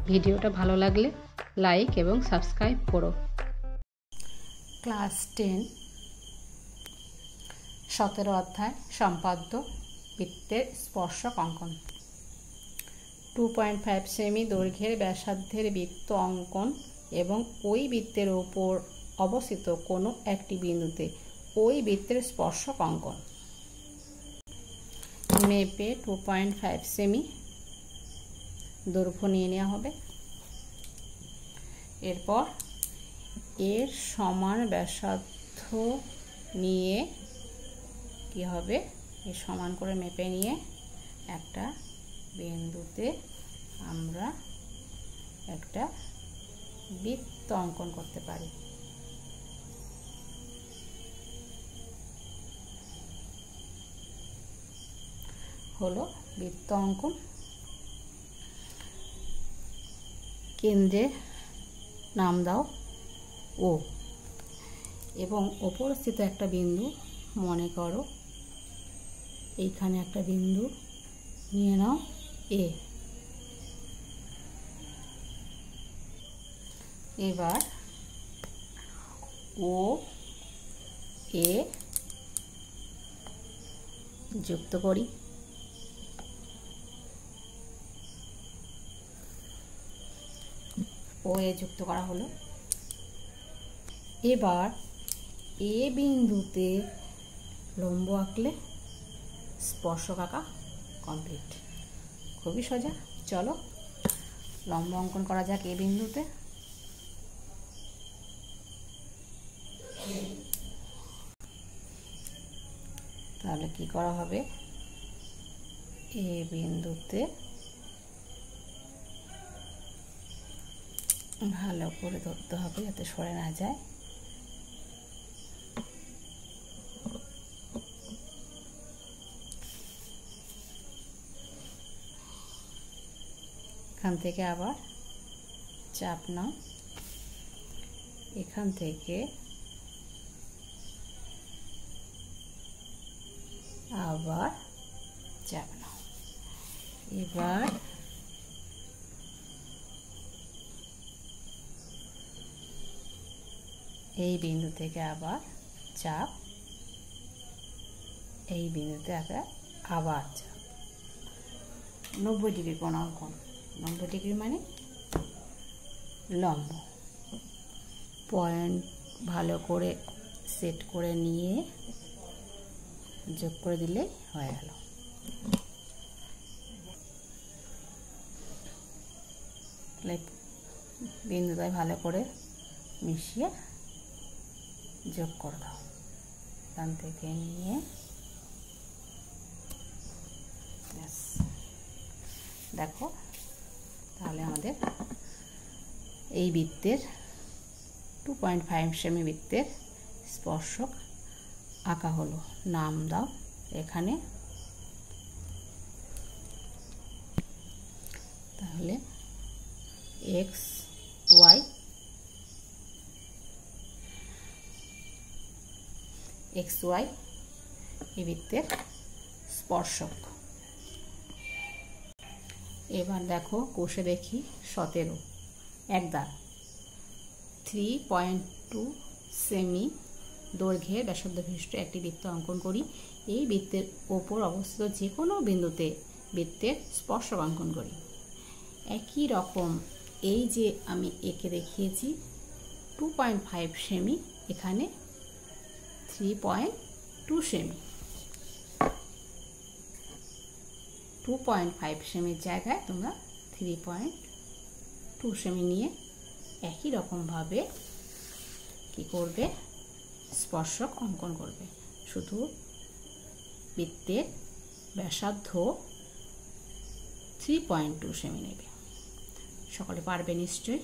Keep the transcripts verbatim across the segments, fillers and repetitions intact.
ভিডিওটা ভালো লাগলে লাইক এবং সাবস্ক্রাইব করো। ক্লাস টেন সতেরো অধ্যায় সম্পাদ্য বৃত্তের স্পর্শক অঙ্কন। টু পয়েন্ট ফাইভ সেমি দৈর্ঘ্যের ব্যাসার্ধের বৃত্ত অঙ্কন এবং ওই বৃত্তের ওপর অবস্থিত কোনো একটি বিন্দুতে ওই বৃত্তের স্পর্শক অঙ্কন। মেপে টু পয়েন্ট ফাইভ সেমি দৈর্ঘ্য নিয়ে নেওয়া হবে। এরপর এর সমান ব্যাসার্ধ নিয়ে কি হবে, এর সমান করে মেপে নিয়ে একটা বিন্দুতে আমরা একটা বৃত্ত অঙ্কন করতে পারি। হলো বৃত্ত অঙ্কন। কেন্দ্রে নাম দাও ও এবং উপরস্থিত একটা বিন্দু মনে করো, এইখানে একটা বিন্দু নিয়ে নাও এ। এবার ও এ যুক্ত করি। ও এ যুক্ত করা হলো। এবার এ বিন্দুতে লম্ব আঁকলে স্পর্শক আঁকা কমপ্লিট। খুবই সোজা। চলো লম্ব অঙ্কন করা যাক এ বিন্দুতে। তাহলে কি করা হবে, এ বিন্দুতে ভালো করে ধরতে হবে যাতে সরে না যায়। এখান থেকে আবার চাপ নাও, এখান থেকে আবার চাপ নাও। এবার এই বিন্দু থেকে আবার চাপ, এই বিন্দুতে আবার চাপ। নব্বই ডিগ্রি কোণ অঙ্কন। নব্বই ডিগ্রি মানে লম্ব। পয়েন্ট ভালো করে সেট করে নিয়ে যোগ করে দিলেই হয়ে গেল। বিন্দুটাই ভালো করে মিশিয়ে যোগ করে দাও। এখান থেকে নিয়ে দেখো, তাহলে আমাদের এই বৃত্তের টু পয়েন্ট ফাইভ সেমি বৃত্তের স্পর্শক আঁকা হলো। নাম দাও এখানে। তাহলে এক্স ওয়াই এক্স ওয়াই এই বৃত্তের স্পর্শক। এবার দেখো কোষে দেখি সতেরো এক দাগ থ্রি পয়েন্ট টু সেমি দৈর্ঘ্যের ব্যাসার্ধ বিশিষ্ট একটি বৃত্ত অঙ্কন করি। এই বৃত্তের ওপর অবস্থিত যে কোনো বিন্দুতে বৃত্তের স্পর্শক অঙ্কন করি। একই রকম এই যে আমি একে দেখিয়েছি টু পয়েন্ট ফাইভ সেমি, এখানে থ্রি পয়েন্ট টু সেমি। টু পয়েন্ট ফাইভ সেমির জায়গায় তোমরা থ্রি পয়েন্ট টু সেমি নিয়ে একই রকমভাবে কি করবে, স্পর্শক অঙ্কন করবে। শুধু বৃত্তের ব্যাসার্ধ থ্রি পয়েন্ট টু সেমি নেবে। সকলে পারবে নিশ্চয়ই।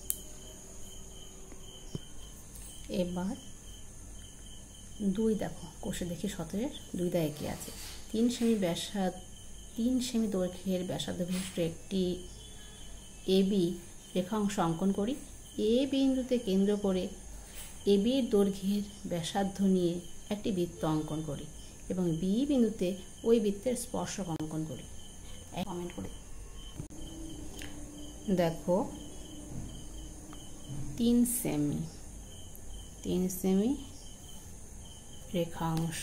এবার দুই দেখো কোষে দেখি সতেরোর দুই দা একে আছে। তিন সেমি ব্যাসার্ধ তিন সেমি দৈর্ঘ্যের ব্যাসার্ধ বিশিষ্ট একটি এবি রেখাংশ অঙ্কন করি। এ বিন্দুতে কেন্দ্র করে এবির দৈর্ঘ্যের ব্যাসার্ধ নিয়ে একটি বৃত্ত অঙ্কন করি এবং বি বিন্দুতে ওই বৃত্তের স্পর্শক অঙ্কন করি। কমেন্ট করে দেখো তিন সেমি তিন সেমি রেখাংশ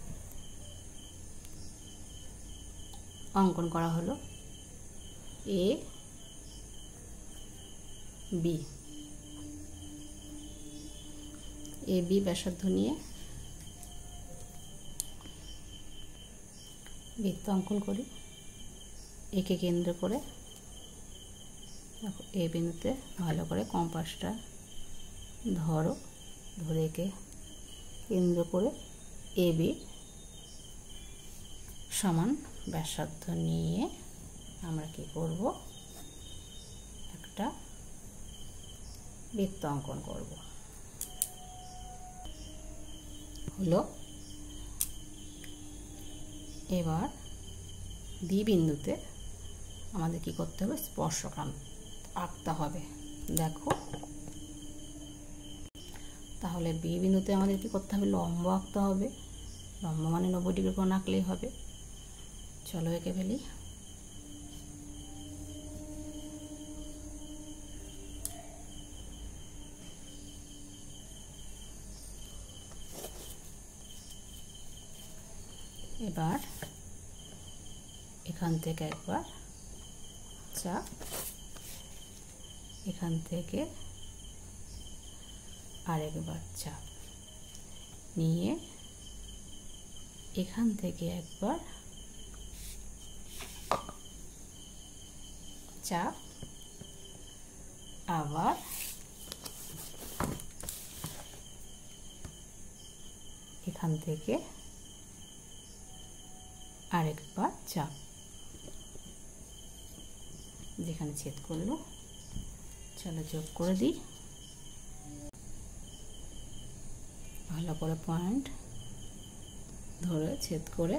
অঙ্কন করা হলো। এ বি এ বি ব্যাসার্ধ নিয়ে বৃত্ত অঙ্কন করি। একে কেন্দ্র করে দেখো এ বিন্দুতে ভালো করে কম্পাসটা ধরো, ধরে একে কেন্দ্র করে এ বি সমান ব্যাসার্ধ নিয়ে আমরা কি করব, একটা বৃত্ত অঙ্কন করব। হলো। এবার বি বিন্দুতে আমাদের কি করতে হবে, স্পর্শক আঁকতে হবে। দেখো তাহলে বি বিন্দুতে আমাদের কি করতে হবে, লম্ব আঁকতে হবে। লম্ব মানে নব্বই ডিগ্রি কোণ আঁকলেই হবে। চলো এঁকে ফেলি। এবার এখান থেকে একবার চাপ, এখান থেকে আরেকবার চাপ নিয়ে এখান থেকে একবার চাপ, আবার এখান থেকে আরেকবার চাপ, যেখানে ছেদ করলো। চলো যোগ করে দিই। ভালো করে পয়েন্ট ধরে ছেদ করে,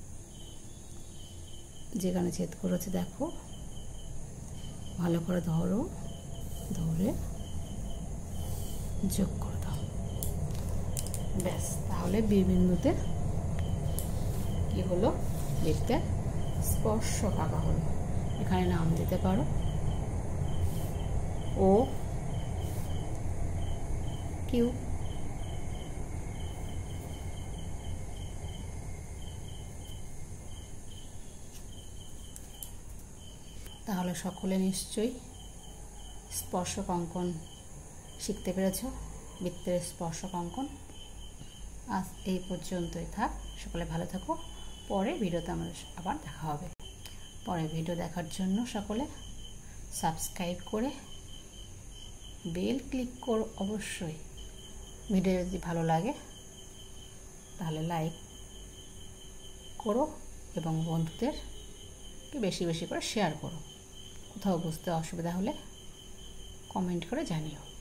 যেখানে ছেদ করেছে দেখো ভালো করে ধরো, ধরে যোগ করে দাও। ব্যাস, তাহলে বি বিন্দুতে কি হলো, বৃত্তের স্পর্শক আঁকা হলো। এখানে নাম দিতে পারো ও কিউ। তাহলে সকলে নিশ্চয়ই স্পর্শক অঙ্কন শিখতে পেরেছ। বৃত্তের স্পর্শক অঙ্কন আজ এই পর্যন্তই থাক। সকলে ভালো থাকো। পরে ভিডিওতে আমাদের আবার দেখা হবে। পরে ভিডিও দেখার জন্য সকলে সাবস্ক্রাইব করে বেল ক্লিক করো অবশ্যই। ভিডিও যদি ভালো লাগে তাহলে লাইক করো এবং বন্ধুদের বেশি বেশি করে শেয়ার করো। কোথাও বুঝতে অসুবিধা হলে কমেন্ট করে জানিও।